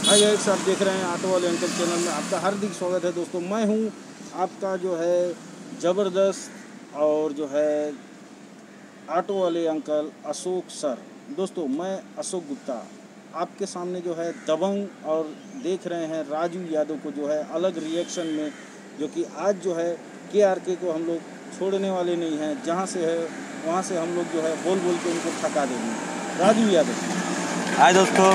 Hi guys, आप देख रहे हैं ऑटो वाले अंकल चैनल में आपका हार्दिक स्वागत है। दोस्तों, मैं हूं आपका जो है ज़बरदस्त और जो है ऑटो वाले अंकल अशोक सर। दोस्तों, मैं अशोक गुप्ता आपके सामने जो है दबंग और देख रहे हैं राजू यादव को जो है अलग रिएक्शन में, जो कि आज जो है KRK को हम लोग छोड़ने वाले नहीं हैं। जहां से है वहां से हम लोग जो है बोल बोल के उनको थका देंगे। राजू यादव। हाय दोस्तों,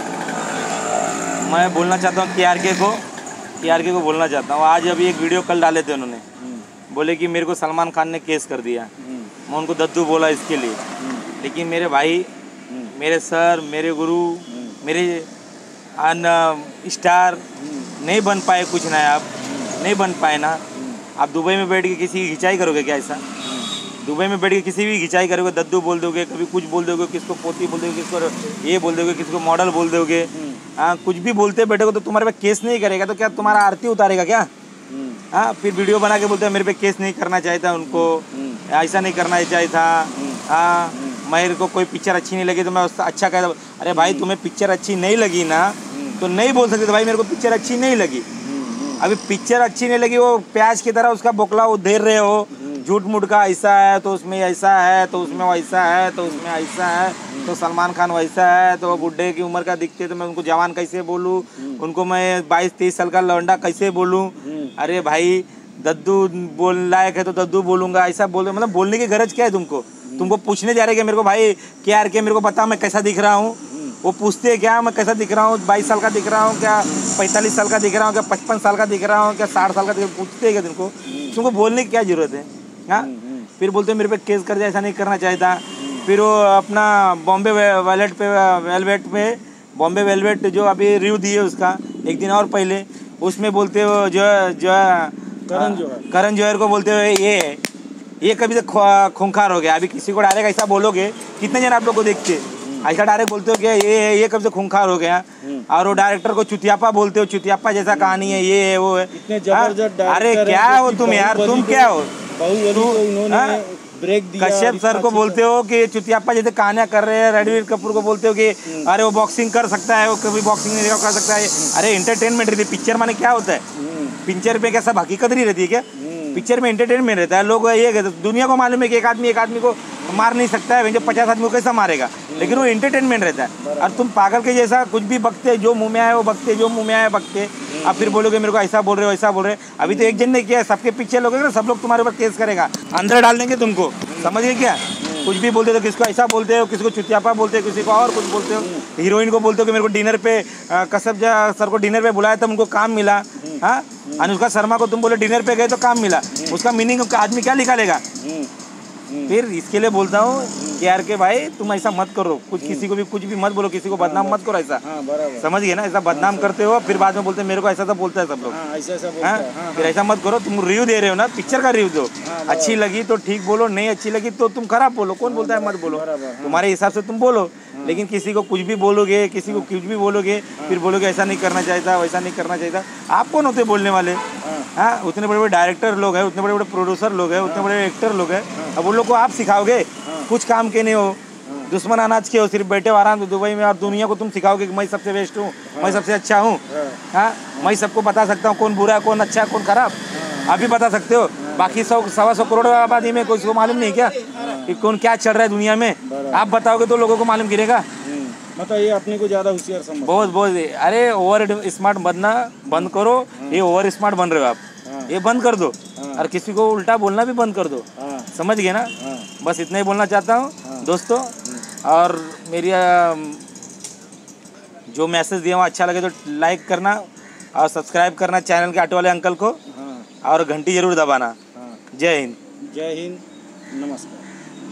मैं बोलना चाहता हूँ KRK को बोलना चाहता हूँ। आज अभी एक वीडियो कल डाले थे उन्होंने, बोले कि मेरे को सलमान खान ने केस कर दिया। मैं उनको दद्दू बोला इसके लिए, लेकिन मेरे भाई, मेरे सर, मेरे गुरु, मेरे स्टार नहीं बन पाए, कुछ ना आप नहीं बन पाए ना। आप दुबई में बैठ के किसी की खिंचाई करोगे क्या? ऐसा दुबई में बैठ के किसी भी खिंचाई करोगे, दद्दू बोल दोगे, कभी कुछ बोल दोगे, किसको पोती बोल दोगे, किसको ये बोल दोगे, किसको मॉडल बोल दोगे। हाँ, कुछ भी बोलते बैठोगे तो तुम्हारे पे केस नहीं करेगा तो क्या तुम्हारा आरती उतारेगा क्या? हाँ, फिर वीडियो बना के बोलते हैं मेरे पे केस नहीं करना चाहिए था, उनको ऐसा नहीं करना चाहिए था। हाँ, मेरे को कोई पिक्चर अच्छी नहीं लगी तो मैं उसका अच्छा कहता। अरे भाई, तुम्हें पिक्चर अच्छी नहीं लगी ना तो नहीं बोल सकते तो भाई मेरे को पिक्चर अच्छी नहीं लगी। अभी पिक्चर अच्छी नहीं लगी, वो प्याज की तरह उसका बोकला उधेर रहे हो, झूठ मूठ का, ऐसा है तो उसमें ऐसा है, तो उसमें वैसा है, तो उसमें ऐसा है, तो सलमान खान वैसा है, तो वो बुढ़े की उम्र का दिखते तो मैं उनको जवान कैसे बोलूँ, उनको मैं 22-23 साल का लौंडा कैसे बोलूँ? अरे भाई, दद्दू बोल लायक है तो दद्दू बोलूँगा, ऐसा बोल, मतलब बोलने की गरज क्या है तुमको पूछने जा रहे कि मेरे को भाई KRK मेरे को बता मैं कैसा दिख रहा हूँ? वो पूछते हैं क्या मैं कैसा दिख रहा हूँ? 22 साल का दिख रहा हूँ क्या? 45 साल का दिख रहा हूँ क्या? 55 साल का दिख रहा हूँ क्या? 60 साल का पूछते हैं क्या तुमको बोलने की क्या जरूरत है? हाँ, फिर बोलते मेरे पे केस कर दिया, ऐसा नहीं करना चाहिए था। फिर वो अपना बॉम्बे वेलवेट जो अभी रिव्यू दिए उसका एक दिन और पहले, उसमें बोलते हो जो करण जौहर को बोलते हुए ये कभी से खूंखार हो गया। अभी किसी को डायरेक्ट ऐसा बोलोगे, कितने जन आप लोग को देखते ऐसा डायरेक्ट बोलते हो कि ये कब से खूंखार हो गया। और वो डायरेक्टर को चुतियापा बोलते हो, चुतियापा जैसा कहानी है, ये है वो है। इतने जबरदस्त अरे क्या हो तुम यार, तुम क्या हो? ब्रेक दिया। कश्यप सर को बोलते हो कि चुतियापा जैसे कहानियां कर रहे हैं। रणवीर कपूर को बोलते हो कि अरे वो बॉक्सिंग कर सकता है, वो कभी बॉक्सिंग नहीं कर सकता है। अरे एंटरटेनमेंट रहती है पिक्चर, माने क्या होता है? पिक्चर में क्या सब हकीकत नहीं रहती है क्या? पिक्चर में एंटरटेनमेंट रहता है। लोग ये कहते, दुनिया को मालूम है कि एक आदमी को मार नहीं सकता है, जो 50 आदमी को कैसा मारेगा, लेकिन वो एंटरटेनमेंट रहता है। और तुम पागल के जैसा कुछ भी बकते, जो मुँह में आए वो बकते, जो मुँह में आए बकते। अब फिर बोलोगे मेरे को ऐसा बोल रहे हो, ऐसा बोल रहे हो। अभी तो एक जन ने किया, सबके पीछे लोग ना, सब लोग तुम्हारे ऊपर केस करेगा, अंदर डाल देंगे तुमको। समझ गए क्या? कुछ भी बोलते हो, किसको ऐसा बोलते हो, किसी को चुतियापा बोलते हो, किसी को और कुछ बोलते हो। हीरोइन को बोलते हो कि मेरे को डिनर पे कश्यप सर को डिनर पे बुलाया था, उनको काम मिला। हाँ, अनुष्का शर्मा को तुम बोले डिनर पे गए तो काम मिला। उसका मीनिंग आदमी क्या निकालेगा? फिर इसके लिए बोलता हूँ KRK भाई, तुम ऐसा मत करो, कुछ किसी को भी कुछ भी मत बोलो, किसी को बदनाम मत करो ऐसा। समझ गए ना? ऐसा बदनाम करते हो, फिर बाद में बोलते मेरे को ऐसा सब बोलता है सब लोग। फिर ऐसा मत करो। तुम रिव्यू दे रहे हो ना, पिक्चर का रिव्यू दो। अच्छी लगी तो ठीक बोलो, नहीं अच्छी लगी तो तुम खराब बोलो। कौन बोलता है मत बोलो? तुम्हारे हिसाब से तुम बोलो, लेकिन किसी को कुछ भी बोलोगे, किसी को कुछ भी बोलोगे, फिर बोलोगे ऐसा नहीं करना चाहिए था, वैसा नहीं करना चाहिए था। आप कौन होते बोलने वाले? हाँ, उतने बड़े बड़े डायरेक्टर लोग हैं, उतने बड़े बड़े प्रोड्यूसर लोग हैं, उतने बड़े एक्टर लोग हैं। अब उन लोग को आप सिखाओगे? कुछ काम के नहीं हो, दुश्मन अनाज के हो, सिर्फ बैठे आराम से दुबई में। और दुनिया को तुम सिखाओगे कि मैं सबसे बेस्ट हूँ, मैं सबसे अच्छा हूँ। हाँ, मैं सबको बता सकता हूँ कौन बुरा है, कौन अच्छा है, कौन खराब। आप भी बता सकते हो। बाकी 100-125 करोड़ आबादी में किसी को मालूम नहीं क्या कि कौन क्या चल रहा है दुनिया में? आप बताओगे तो लोगों को मालूम गिरेगा। मतलब ये अपने को ज़्यादा होशियार समझ बहुत। अरे ओवर स्मार्ट बनना बंद करो। ये ओवर स्मार्ट बन रहे हो आप, ये बंद कर दो। और किसी को उल्टा बोलना भी बंद कर दो। समझ गए ना? बस इतना ही बोलना चाहता हूँ दोस्तों। और मेरी जो मैसेज दिया वो अच्छा लगे तो लाइक करना और सब्सक्राइब करना चैनल के ऑटो वाले अंकल को, और घंटी जरूर दबाना। जय हिंद, नमस्कार।